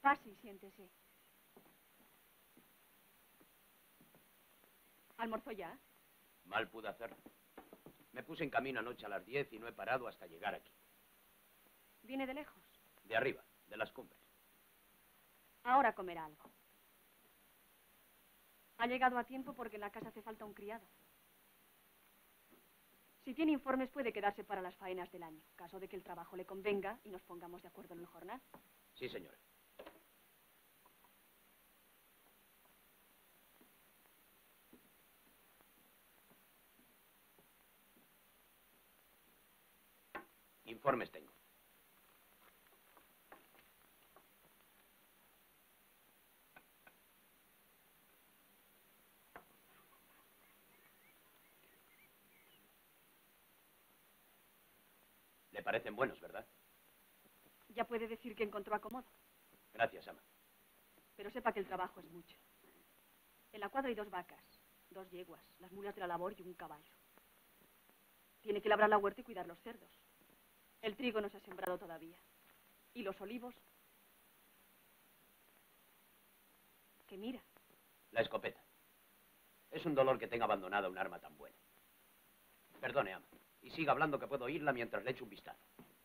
Pase y siéntese. ¿Almorzó ya? Mal pude hacerlo. Me puse en camino anoche a las 10 y no he parado hasta llegar aquí. ¿Viene de lejos? De arriba, de las cumbres. Ahora comerá algo. Ha llegado a tiempo porque en la casa hace falta un criado. Si tiene informes puede quedarse para las faenas del año, caso de que el trabajo le convenga y nos pongamos de acuerdo en el jornal. Sí, señora. Informes tengo. Le parecen buenos, ¿verdad? Ya puede decir que encontró acomodo. Gracias, ama. Pero sepa que el trabajo es mucho. En la cuadra hay 2 vacas, 2 yeguas, las mulas de la labor y un caballo. Tiene que labrar la huerta y cuidar los cerdos. El trigo no se ha sembrado todavía. ¿Y los olivos? ¿Qué mira? La escopeta. Es un dolor que tenga abandonada un arma tan buena. Perdone, ama. Y siga hablando que puedo oírla mientras le echo un vistazo.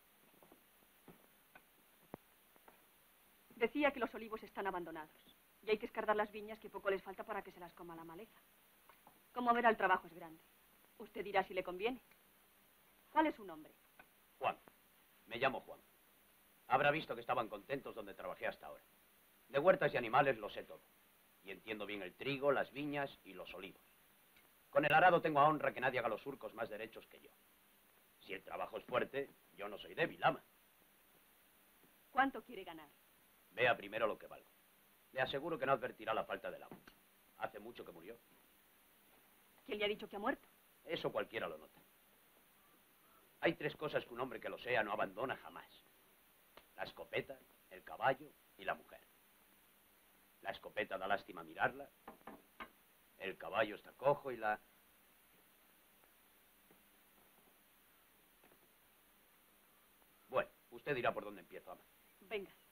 Decía que los olivos están abandonados. Y hay que escardar las viñas que poco les falta para que se las coma la maleza. Como verá, el trabajo es grande. Usted dirá si le conviene. ¿Cuál es su nombre? Juan. Me llamo Juan. Habrá visto que estaban contentos donde trabajé hasta ahora. De huertas y animales lo sé todo. Y entiendo bien el trigo, las viñas y los olivos. Con el arado tengo a honra que nadie haga los surcos más derechos que yo. Si el trabajo es fuerte, yo no soy débil, ama. ¿Cuánto quiere ganar? Vea primero lo que valgo. Le aseguro que no advertirá la falta del amo. Hace mucho que murió. ¿Quién le ha dicho que ha muerto? Eso cualquiera lo nota. Hay 3 cosas que un hombre que lo sea no abandona jamás. La escopeta, el caballo y la mujer. La escopeta da lástima mirarla. El caballo está cojo y la... Bueno, usted dirá por dónde empiezo, ama. Venga.